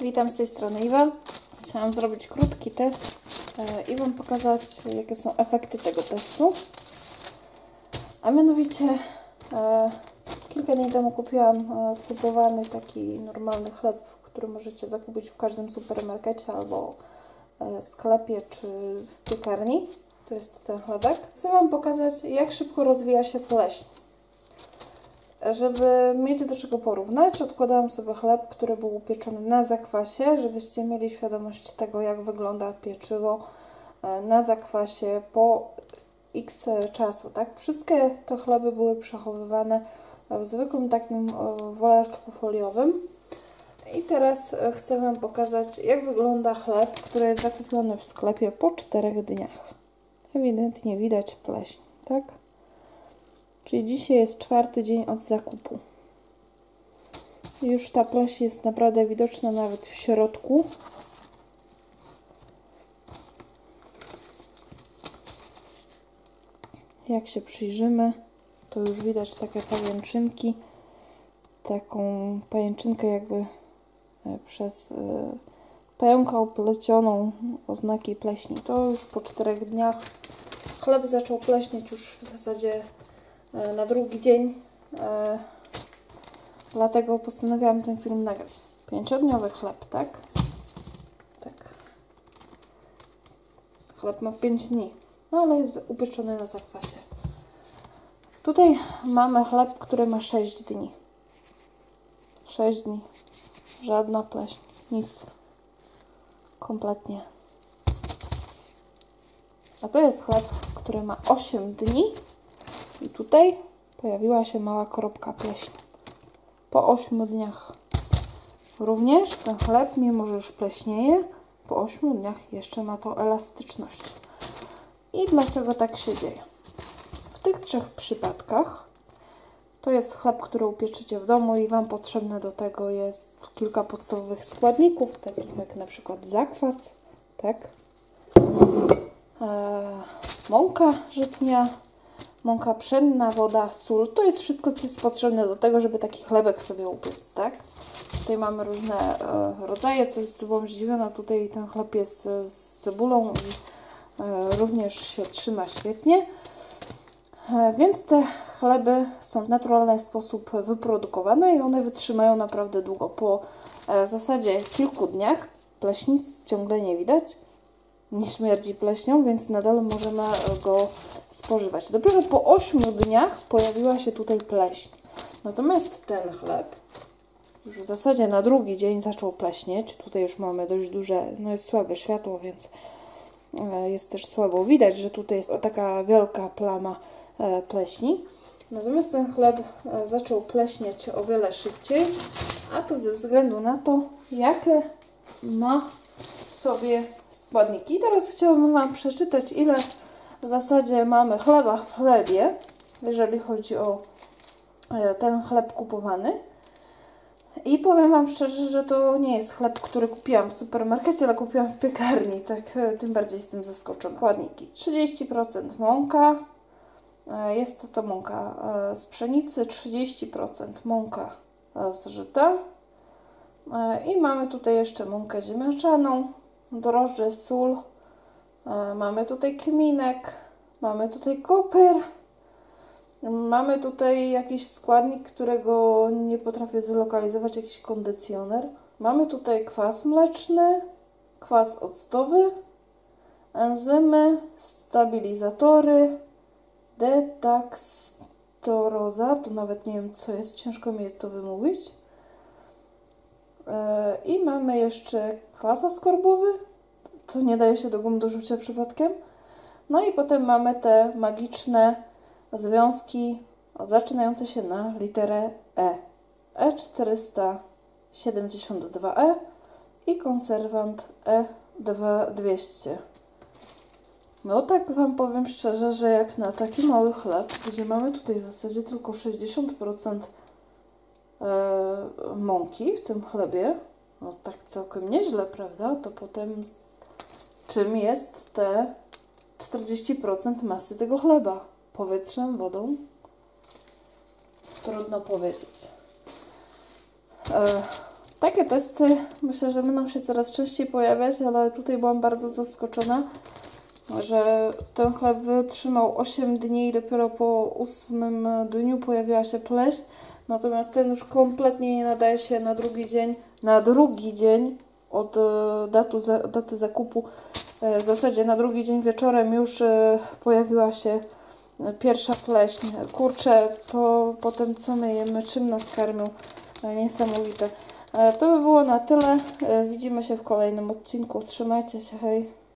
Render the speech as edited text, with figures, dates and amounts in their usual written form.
Witam z tej strony Iwa. Chciałam zrobić krótki test i Wam pokazać, jakie są efekty tego testu. A mianowicie kilka dni temu kupiłam kupowany taki normalny chleb, który możecie zakupić w każdym supermarkecie albo sklepie czy w piekarni. To jest ten chlebek. Chcę Wam pokazać, jak szybko rozwija się pleśń. Żeby mieć do czego porównać, odkładałam sobie chleb, który był upieczony na zakwasie, żebyście mieli świadomość tego, jak wygląda pieczywo na zakwasie po x czasu. Tak? Wszystkie te chleby były przechowywane w zwykłym takim woreczku foliowym. I teraz chcę Wam pokazać, jak wygląda chleb, który jest zakupiony w sklepie po 4 dniach. Ewidentnie widać pleśń, tak? Czyli dzisiaj jest 4. dzień od zakupu. Już ta pleśń jest naprawdę widoczna nawet w środku. Jak się przyjrzymy, to już widać takie pajęczynki. Taką pajęczynkę jakby przez pająka oplecioną oznaki pleśni. To już po 4 dniach. Chleb zaczął pleśnieć już w zasadzie na 2. dzień, dlatego postanowiłam ten film nagrać. 5-dniowy chleb, tak? Tak. Chleb ma 5 dni, no ale jest upieczony na zakwasie. Tutaj mamy chleb, który ma 6 dni. 6 dni. Żadna pleśń, nic. Kompletnie. A to jest chleb, który ma 8 dni. I tutaj pojawiła się mała kropka pleśni. Po 8 dniach. Również ten chleb, mimo że już pleśnieje, po 8 dniach jeszcze ma tą elastyczność. I dlaczego tak się dzieje? W tych 3 przypadkach to jest chleb, który upieczycie w domu i Wam potrzebne do tego jest kilka podstawowych składników, takich jak na przykład zakwas, tak? Mąka żytnia, mąka pszenna, woda, sól. To jest wszystko, co jest potrzebne do tego, żeby taki chlebek sobie upiec, tak? Tutaj mamy różne rodzaje, co jest byłam zdziwiona. Tutaj ten chleb jest z cebulą i również się trzyma świetnie. Więc te chleby są w naturalny sposób wyprodukowane i one wytrzymają naprawdę długo. Po w zasadzie kilku dniach pleśni ciągle nie widać. Nie śmierdzi pleśnią, więc nadal możemy go spożywać. Dopiero po 8 dniach pojawiła się tutaj pleśń. Natomiast ten chleb już w zasadzie na 2. dzień zaczął pleśnieć. Tutaj już mamy dość duże, no jest słabe światło, więc jest też słabo widać, że tutaj jest taka wielka plama pleśni. Natomiast ten chleb zaczął pleśnieć o wiele szybciej, a to ze względu na to, jakie ma sobie składniki. Teraz chciałabym Wam przeczytać, ile w zasadzie mamy chleba w chlebie, jeżeli chodzi o ten chleb kupowany. I powiem Wam szczerze, że to nie jest chleb, który kupiłam w supermarkecie, ale kupiłam w piekarni. Tak, tym bardziej jestem zaskoczona. Składniki: 30% mąka, jest to mąka z pszenicy, 30% mąka z żyta i mamy tutaj jeszcze mąkę ziemniaczaną, drożdże, sól, mamy tutaj kminek, mamy tutaj koper, mamy tutaj jakiś składnik, którego nie potrafię zlokalizować, jakiś kondycjoner. Mamy tutaj kwas mleczny, kwas octowy, enzymy, stabilizatory, detakstroza, to nawet nie wiem co jest, ciężko mi jest to wymówić. I mamy jeszcze kwas askorbowy, to nie daje się do gum do rzucia przypadkiem. No i potem mamy te magiczne związki zaczynające się na literę E. E472E i konserwant E200. No tak Wam powiem szczerze, że jak na taki mały chleb, gdzie mamy tutaj w zasadzie tylko 60% mąki w tym chlebie, no tak całkiem nieźle, prawda? To potem czym jest te 40% masy tego chleba? Powietrzem, wodą? Trudno powiedzieć. Takie testy myślę, że będą się coraz częściej pojawiać, ale tutaj byłam bardzo zaskoczona, że ten chleb wytrzymał 8 dni i dopiero po 8 dniu pojawiła się pleśń. Natomiast ten już kompletnie nie nadaje się na drugi dzień od daty zakupu. W zasadzie na drugi dzień wieczorem już pojawiła się pierwsza pleśń. Kurczę, to potem co my jemy, czym nas karmią. Niesamowite. To by było na tyle. Widzimy się w kolejnym odcinku. Trzymajcie się, hej!